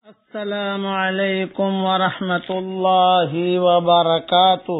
السلام علیکم ورحمۃ اللہ وبرکاتہ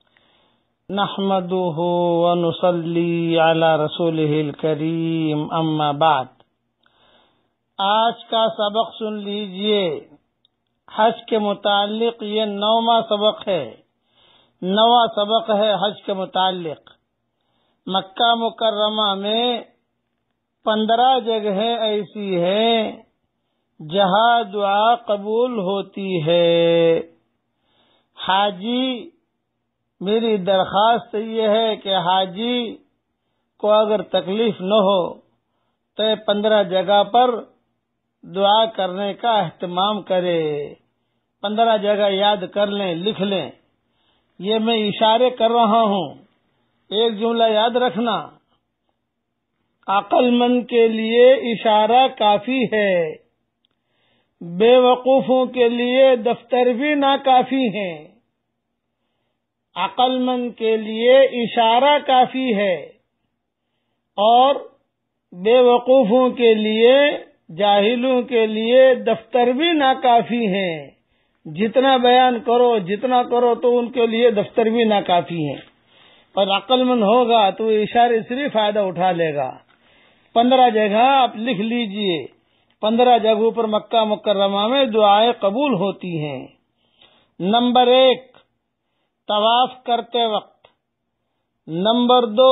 نحمده ونصلی علی رسولہ الکریم اما بعد۔ آج کا سبق سن لیجئے، حج کے متعلق یہ 9واں سبق ہے۔ 9واں سبق ہے حج کے متعلق۔ مکہ مکرمہ میں 15 جگہیں ایسی ہیں جہاں دعا قبول ہوتی ہے۔ حاجی، میری درخواست یہ ہے کہ حاجی کو اگر تکلیف نہ ہو تو 15 جگہ پر دعا کرنے کا اہتمام کرے۔ 15 جگہ یاد کر لیں، لکھ لیں۔ یہ میں اشارے کر رہا ہوں، ایک جملہ یاد رکھنا، عقل مند کے لیے اشارہ کافی ہے، بے وقوفوں کے لیے دفتر بھی ناکافی ہیں۔ عقل مند کے لیے اشارہ کافی ہے اور بے وقوفوں کے لیے، جاہلوں کے لیے دفتر بھی ناکافی ہیں۔ جتنا بیان کرو، جتنا کرو تو ان کے لیے دفتر بھی ناکافی ہیں، اور عقل مند ہوگا تو اشارے سے بھی فائدہ اٹھا لے گا۔ 15 جگہ آپ لکھ لیجئے۔ 15 جگہوں پر مکہ مکرمہ میں دعائیں قبول ہوتی ہیں۔ نمبر 1، طواف کرتے وقت۔ نمبر 2،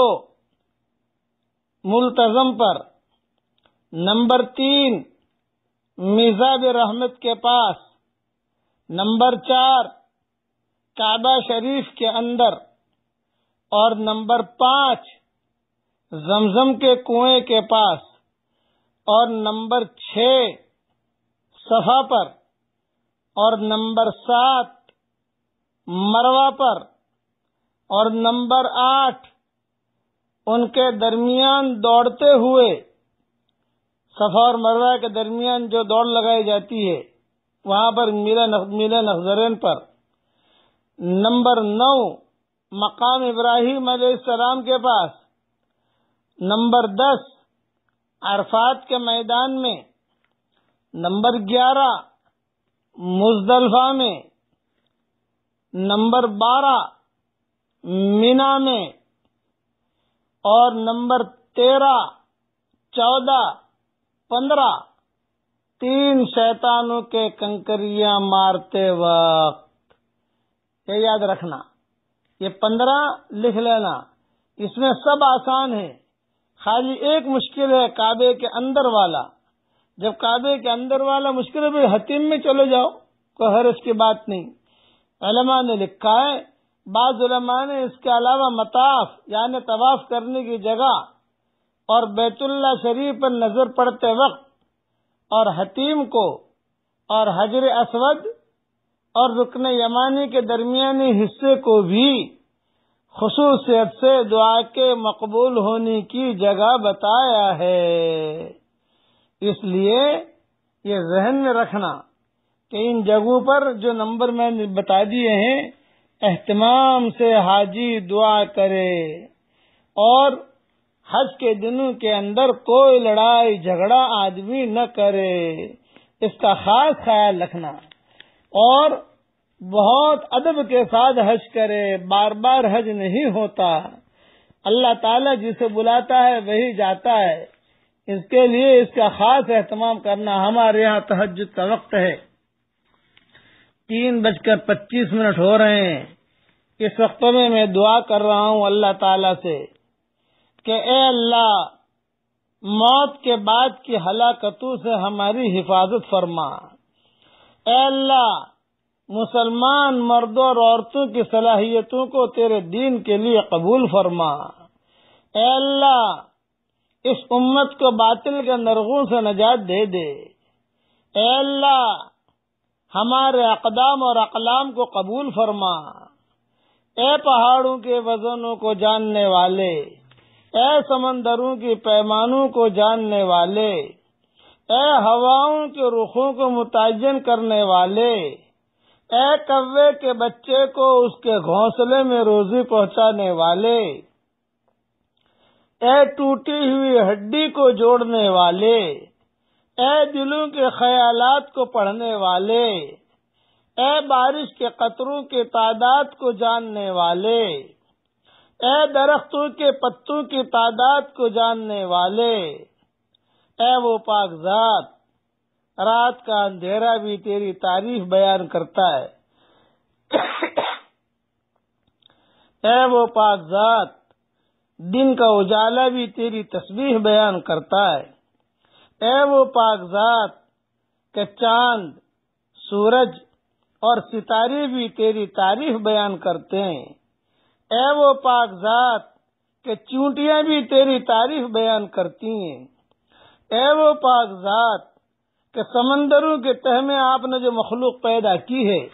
ملتزم پر۔ نمبر 3، میزاب رحمت کے پاس۔ نمبر 4، کعبہ شریف کے اندر۔ اور نمبر 5، زمزم کے کنویں کے پاس۔ اور نمبر 6، صفا پر۔ اور نمبر 7، مروہ پر۔ اور نمبر 8، ان کے درمیان دوڑتے ہوئے، صفا اور مروہ کے درمیان جو دوڑ لگائی جاتی ہے وہاں پر میل نخزرین پر۔ نمبر 9، مقام ابراہیم علیہ السلام کے پاس۔ نمبر 10، عرفات کے میدان میں۔ نمبر 11، مزدلفہ میں۔ نمبر 12، مینا میں۔ اور نمبر 13، 14، 15، 3 شیطانوں کے کنکریاں مارتے وقت۔ یہ یاد رکھنا، یہ 15 لکھ لینا۔ اس میں سب آسان ہے، خالی ایک مشکل ہے کعبے کے اندر والا۔ جب کعبے کے اندر والا مشکل ہے پھر حتیم میں چلے جاؤ، کوئی حرج کی بات نہیں۔ علماء نے لکھا ہے، بعض علماء نے اس کے علاوہ مطاف یعنی طواف کرنے کی جگہ اور بیت اللہ شریف پر نظر پڑتے وقت اور حتیم کو اور حجر اسود اور رکن یمانی کے درمیانی حصے کو بھی خصوصیت سے دعا کے مقبول ہونے کی جگہ بتایا ہے۔ اس لیے یہ ذہن میں رکھنا کہ ان جگہوں پر جو نمبر میں نے بتا دیے ہیں، اہتمام سے حاجی دعا کرے اور حج کے دنوں کے اندر کوئی لڑائی جھگڑا آدمی نہ کرے، اس کا خاص خیال رکھنا، اور بہت ادب کے ساتھ حج کرے۔ بار بار حج نہیں ہوتا، اللہ تعالیٰ جسے بلاتا ہے وہی جاتا ہے، اس کے لیے اس کا خاص اہتمام کرنا۔ ہمارے یہاں تہجد کا وقت ہے، 3:25 ہو رہے ہیں۔ اس وقت میں دعا کر رہا ہوں اللہ تعالیٰ سے کہ اے اللہ، موت کے بعد کی ہلاکتوں سے ہماری حفاظت فرما۔ اے اللہ، مسلمان مردوں اور عورتوں کی صلاحیتوں کو تیرے دین کے لیے قبول فرما۔ اے اللہ، اس امت کو باطل کے نرغوں سے نجات دے دے۔ اے اللہ، ہمارے اقدام اور اقلام کو قبول فرما۔ اے پہاڑوں کے وزنوں کو جاننے والے، اے سمندروں کی پیمانوں کو جاننے والے، اے ہواؤں کے رخوں کو متعین کرنے والے، اے کوے کے بچے کو اس کے گھونسلے میں روزی پہنچانے والے، اے ٹوٹی ہوئی ہڈی کو جوڑنے والے، اے دلوں کے خیالات کو پڑھنے والے، اے بارش کے قطروں کی تعداد کو جاننے والے، اے درختوں کے پتوں کی تعداد کو جاننے والے، اے وہ پاک ذات، رات کا اندھیرا بھی تیری تعریف بیان کرتا ہے، اے وہ پاک ذات، دن کا اجالا بھی تیری تسبیح بیان کرتا ہے، اے وہ پاک ذات کہ چاند، سورج اور ستارے بھی تیری تعریف بیان کرتے ہیں، اے وہ پاک ذات کہ چونٹیاں بھی تیری تعریف بیان کرتی ہیں، اے وہ پاک ذات کہ سمندروں کے تہ میں آپ نے جو مخلوق پیدا کی ہے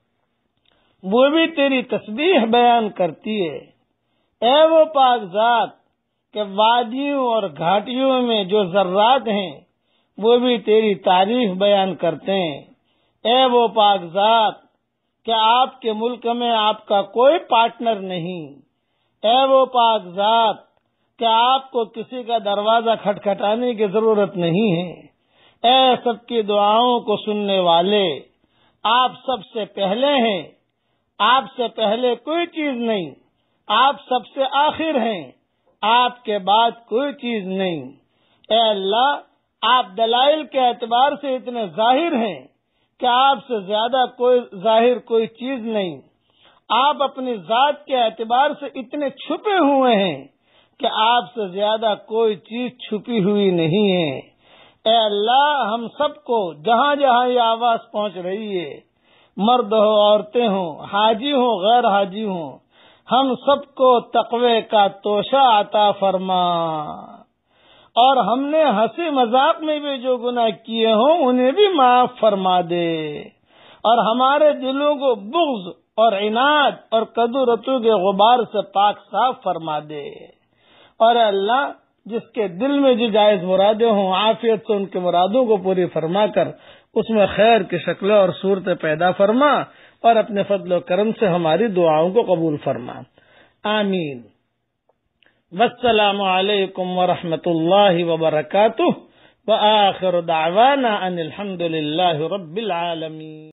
وہ بھی تیری تسبیح بیان کرتی ہے، اے وہ پاک ذات کہ وادیوں اور گھاٹیوں میں جو ذرات ہیں وہ بھی تیری تعریف بیان کرتے ہیں، اے وہ پاک ذات کہ آپ کے ملک میں آپ کا کوئی پارٹنر نہیں، اے وہ پاک ذات کہ آپ کو کسی کا دروازہ کھٹکھٹانے کی ضرورت نہیں ہے، اے سب کی دعاؤں کو سننے والے، آپ سب سے پہلے ہیں، آپ سے پہلے کوئی چیز نہیں، آپ سب سے آخر ہیں، آپ کے بعد کوئی چیز نہیں، اے اللہ آپ دلائل کے اعتبار سے اتنے ظاہر ہیں کہ آپ سے زیادہ کوئی ظاہر کوئی چیز نہیں، آپ اپنی ذات کے اعتبار سے اتنے چھپے ہوئے ہیں کہ آپ سے زیادہ کوئی چیز چھپی ہوئی نہیں ہے، اے اللہ ہم سب کو جہاں جہاں یہ آواز پہنچ رہی ہے، مرد ہو عورتیں ہوں، حاجی ہوں غیر حاجی ہوں، ہم سب کو تقوی کا توشہ عطا فرما، اور ہم نے ہنسی مذاق میں بھی جو گناہ کیے ہوں انہیں بھی معاف فرما دے، اور ہمارے دلوں کو بغض اور عناد اور کدو رتو کے غبار سے پاک صاف فرما دے، اور اے اللہ جس کے دل میں جو جائز مرادیں ہوں عافیت سے ان کے مرادوں کو پوری فرما کر اس میں خیر کی شکلیں اور صورتیں پیدا فرما، اور اپنے فضل و کرم سے ہماری دعاؤں کو قبول فرما، آمین۔ والسلام علیکم ورحمۃ اللہ وبرکاتہ، وآخر دعوانا ان الحمد للہ رب العالمین۔